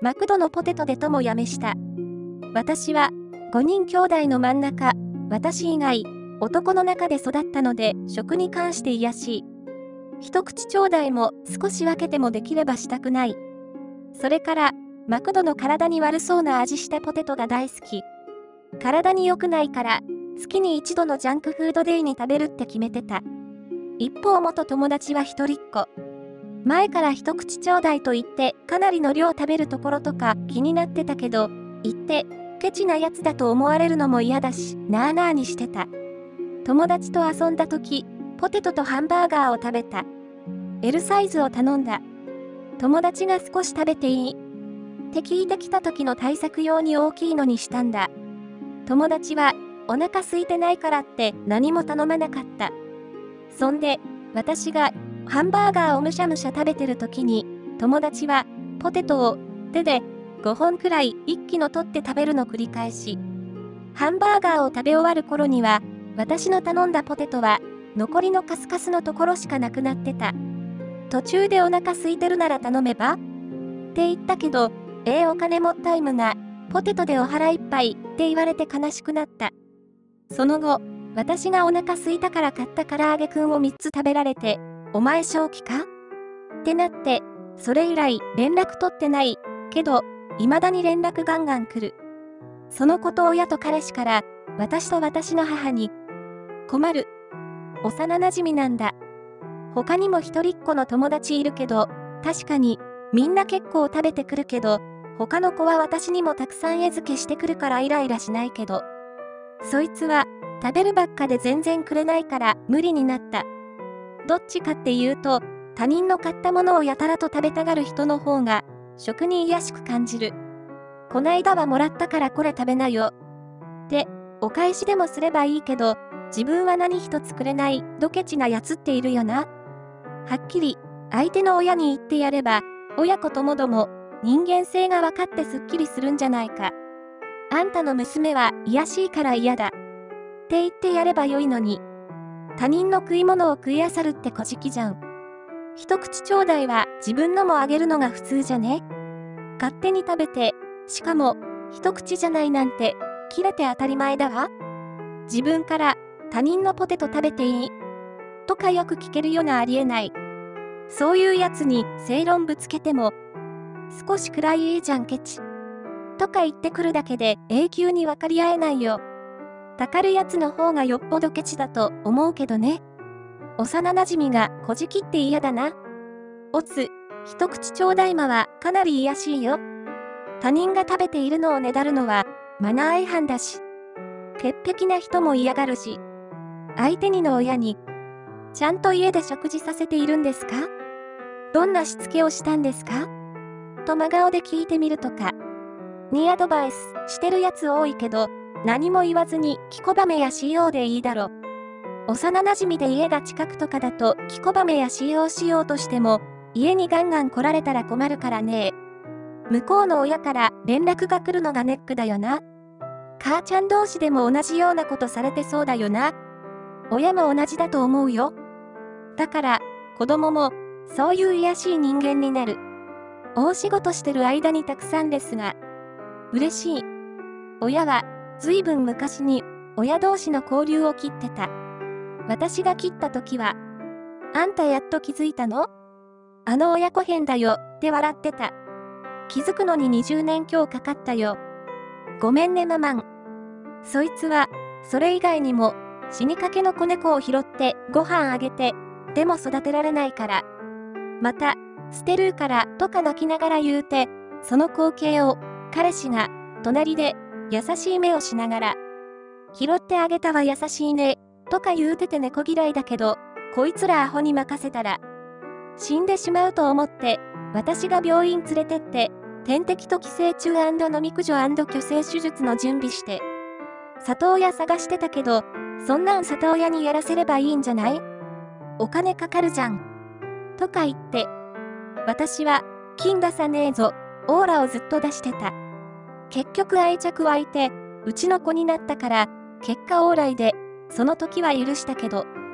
マクドのポテトで友やめした。私は、5人兄弟の真ん中、私以外、男の中で育ったので、食に関して卑しい。一口ちょうだいも少し分けてもできればしたくない。それから、マクドの体に悪そうな味したポテトが大好き。体に良くないから、月に一度のジャンクフードデイに食べるって決めてた。一方元友達は一人っ子。前から一口ちょうだいと言ってかなりの量食べるところとか気になってたけど、言ってケチなやつだと思われるのも嫌だし、なあなあにしてた。友達と遊んだ時、ポテトとハンバーガーを食べた。L サイズを頼んだ。友達が少し食べていいって聞いてきた時の対策用に大きいのにしたんだ。友達はお腹空いてないからって何も頼まなかった。そんで、私がハンバーガーをむしゃむしゃ食べてる時に、友達はポテトを手で5本くらい一気の取って食べるの繰り返し。ハンバーガーを食べ終わる頃には、私の頼んだポテトは残りのカスカスのところしかなくなってた。途中でお腹空いてるなら頼めばって言ったけど、お金もったいむな、ポテトでお腹いっぱいって言われて悲しくなった。その後、私がお腹空いたから買った唐揚げくんを3つ食べられて、お前正気かってなって、それ以来連絡取ってない、けど、未だに連絡ガンガン来る。そのこと親と彼氏から、私と私の母に、困る。幼馴染なんだ。他にも一人っ子の友達いるけど、確かに、みんな結構食べてくるけど、他の子は私にもたくさん餌付けしてくるからイライラしないけど、そいつは、食べるばっかで全然くれないから無理になった。どっちかっていうと、他人の買ったものをやたらと食べたがる人の方が、食に卑しく感じる。こないだはもらったからこれ食べなよ。って、お返しでもすればいいけど、自分は何一つくれない、ドケチなやつっているよな。はっきり、相手の親に言ってやれば、親子ともども、人間性が分かってすっきりするんじゃないか。あんたの娘は卑しいから嫌だ。って言ってやればよいのに。他人の食い物を食い漁るって小じじゃん。一口ちょうだいは自分のもあげるのが普通じゃね？勝手に食べて、しかも、一口じゃないなんて、切れて当たり前だわ。自分から他人のポテト食べていい？とかよく聞けるよなありえない。そういうやつに正論ぶつけても、少しくらいいいじゃんケチ。とか言ってくるだけで永久に分かり合えないよ。たかるやつの方がよっぽどケチだと思うけどね。幼馴染がこじきって嫌だな。おつ、一口ちょうだいまはかなり卑しいよ。他人が食べているのをねだるのはマナー違反だし。潔癖な人も嫌がるし。相手にの親に、ちゃんと家で食事させているんですか？どんなしつけをしたんですか？と真顔で聞いてみるとか。にアドバイスしてるやつ多いけど、何も言わずに気こばめやしようでいいだろ。幼馴染で家が近くとかだと気こばめやしようとしても、家にガンガン来られたら困るからね。向こうの親から連絡が来るのがネックだよな。母ちゃん同士でも同じようなことされてそうだよな。親も同じだと思うよ。だから、子供も、そういう卑しい人間になる。大仕事してる間にたくさんですが、嬉しい。親は、ずいぶん昔に、親同士の交流を切ってた。私が切った時は、あんたやっと気づいたの？あの親子変だよ、って笑ってた。気づくのに20年今日かかったよ。ごめんねママン。そいつは、それ以外にも、死にかけの子猫を拾ってご飯あげて、でも育てられないから。また、捨てるからとか泣きながら言うて、その光景を、彼氏が、隣で、優しい目をしながら、拾ってあげたわ優しいね、とか言うてて猫嫌いだけど、こいつらアホに任せたら、死んでしまうと思って、私が病院連れてって、点滴と寄生虫&飲み駆除&去勢手術の準備して、里親探してたけど、そんなん里親にやらせればいいんじゃない？お金かかるじゃん。とか言って、私は、金出さねえぞ、オーラをずっと出してた。結局愛着湧いて、うちの子になったから、結果オーライで、その時は許したけど、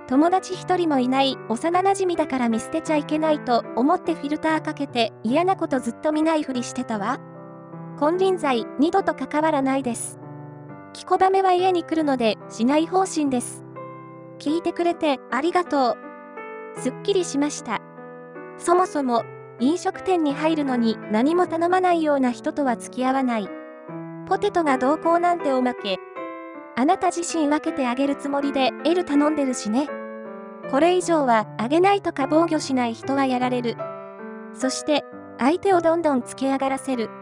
友達一人もいない幼馴染だから見捨てちゃいけないと思ってフィルターかけて嫌なことずっと見ないふりしてたわ。金輪際二度と関わらないです。きこばめは家に来るのでしない方針です。聞いてくれてありがとう。すっきりしました。そもそも飲食店に入るのに何も頼まないような人とは付き合わない。ポテトがどうこうなんておまけ。あなた自身分けてあげるつもりで L 頼んでるしね。これ以上はあげないとか防御しない人はやられる。そして相手をどんどんつけ上がらせる。